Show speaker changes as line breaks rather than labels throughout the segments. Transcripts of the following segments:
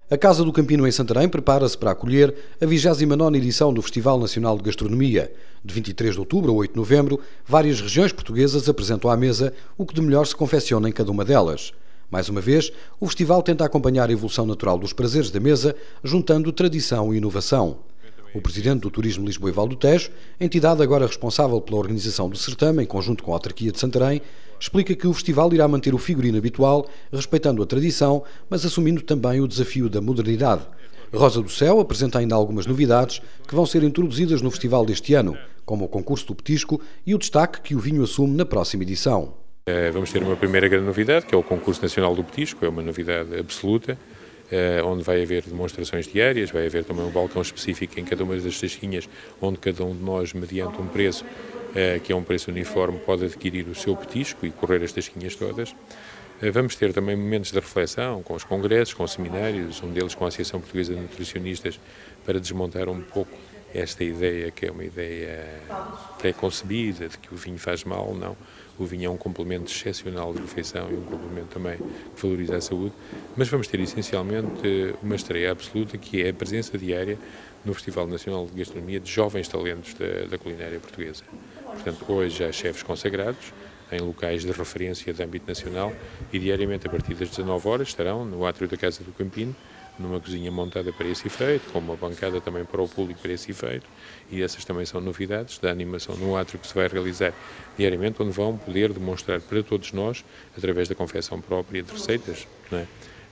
A Casa do Campino em Santarém prepara-se para acolher a 29ª edição do Festival Nacional de Gastronomia. De 23 de outubro a 8 de novembro, várias regiões portuguesas apresentam à mesa o que de melhor se confecciona em cada uma delas. Mais uma vez, o festival tenta acompanhar a evolução natural dos prazeres da mesa, juntando tradição e inovação. O presidente do Turismo Lisboa e Val do Tejo, entidade agora responsável pela organização do certame, em conjunto com a autarquia de Santarém, explica que o festival irá manter o figurino habitual, respeitando a tradição, mas assumindo também o desafio da modernidade. Rosa do Céu apresenta ainda algumas novidades que vão ser introduzidas no festival deste ano, como o concurso do petisco e o destaque que o vinho assume na próxima edição.
Vamos ter uma primeira grande novidade, que é o concurso nacional do petisco, é uma novidade absoluta, onde vai haver demonstrações diárias, vai haver também um balcão específico em cada uma das tasquinhas, onde cada um de nós, mediante um preço, que é um preço uniforme, pode adquirir o seu petisco e correr as tasquinhas todas. Vamos ter também momentos de reflexão com os congressos, com os seminários, um deles com a Associação Portuguesa de Nutricionistas, para desmontar um pouco esta ideia, que é uma ideia pré-concebida de que o vinho faz mal. Não, o vinho é um complemento excepcional de refeição e um complemento também que valoriza a saúde, mas vamos ter essencialmente uma estreia absoluta, que é a presença diária no Festival Nacional de Gastronomia de jovens talentos da culinária portuguesa. Portanto, hoje há chefes consagrados em locais de referência de âmbito nacional e diariamente a partir das 19 horas estarão no átrio da Casa do Campino, numa cozinha montada para esse efeito, com uma bancada também para o público para esse efeito, e essas também são novidades da animação no átrio que se vai realizar diariamente, onde vão poder demonstrar para todos nós, através da confecção própria de receitas, não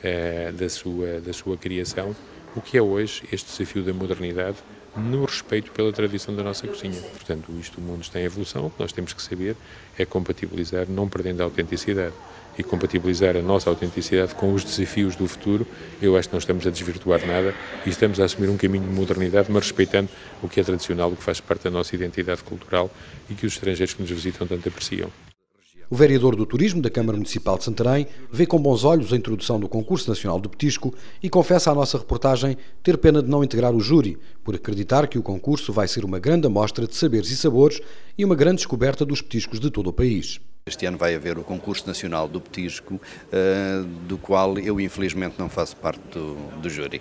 é? da sua criação, o que é hoje este desafio da modernidade no respeito pela tradição da nossa cozinha. Portanto, o mundo está em evolução, o que nós temos que saber é compatibilizar, não perdendo a autenticidade, e compatibilizar a nossa autenticidade com os desafios do futuro. Eu acho que não estamos a desvirtuar nada e estamos a assumir um caminho de modernidade, mas respeitando o que é tradicional, o que faz parte da nossa identidade cultural e que os estrangeiros que nos visitam tanto apreciam.
O vereador do Turismo da Câmara Municipal de Santarém vê com bons olhos a introdução do Concurso Nacional do Petisco e confessa à nossa reportagem ter pena de não integrar o júri, por acreditar que o concurso vai ser uma grande amostra de saberes e sabores e uma grande descoberta dos petiscos de todo o país.
Este ano vai haver o Concurso Nacional do Petisco, do qual eu infelizmente não faço parte do júri,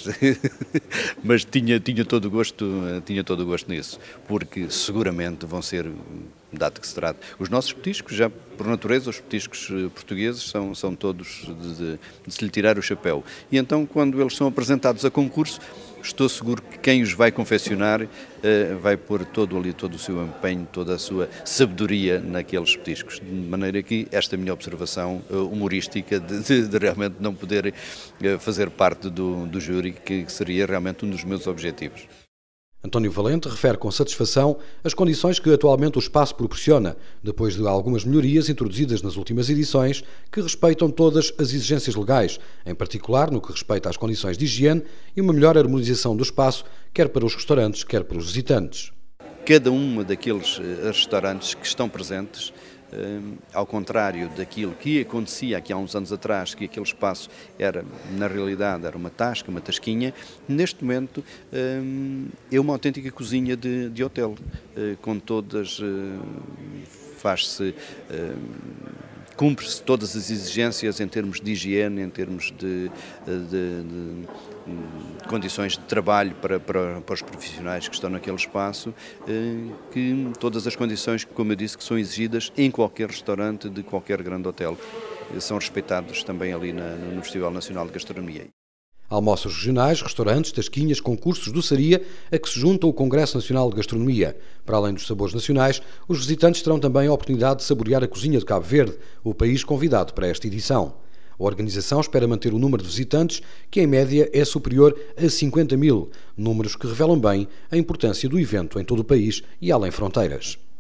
mas tinha todo o gosto nisso, porque seguramente vão ser, dado que se trata, os nossos petiscos, já por natureza os petiscos portugueses são todos de se lhe tirar o chapéu, e então quando eles são apresentados a concurso, estou seguro que quem os vai confeccionar vai pôr todo o seu empenho, toda a sua sabedoria naqueles petiscos, de maneira que esta minha observação humorística de realmente não poder fazer parte do júri, que seria realmente um dos meus objetivos.
António Valente refere com satisfação as condições que atualmente o espaço proporciona, depois de algumas melhorias introduzidas nas últimas edições que respeitam todas as exigências legais, em particular no que respeita às condições de higiene e uma melhor harmonização do espaço, quer para os restaurantes, quer para os visitantes.
Cada um daqueles restaurantes que estão presentes, ao contrário daquilo que acontecia aqui há uns anos atrás, que aquele espaço era, na realidade, era uma tasca, uma tasquinha, neste momento é uma autêntica cozinha de hotel, com todas, cumpre-se todas as exigências em termos de higiene, em termos de condições de trabalho para os profissionais que estão naquele espaço, que todas as condições, como eu disse, que são exigidas em qualquer restaurante de qualquer grande hotel, são respeitados também ali no Festival Nacional de Gastronomia.
Almoços regionais, restaurantes, tasquinhas, concursos, doçaria, a que se junta o Congresso Nacional de Gastronomia. Para além dos sabores nacionais, os visitantes terão também a oportunidade de saborear a cozinha de Cabo Verde, o país convidado para esta edição. A organização espera manter o número de visitantes, que em média é superior a 50 mil, números que revelam bem a importância do evento em todo o país e além fronteiras.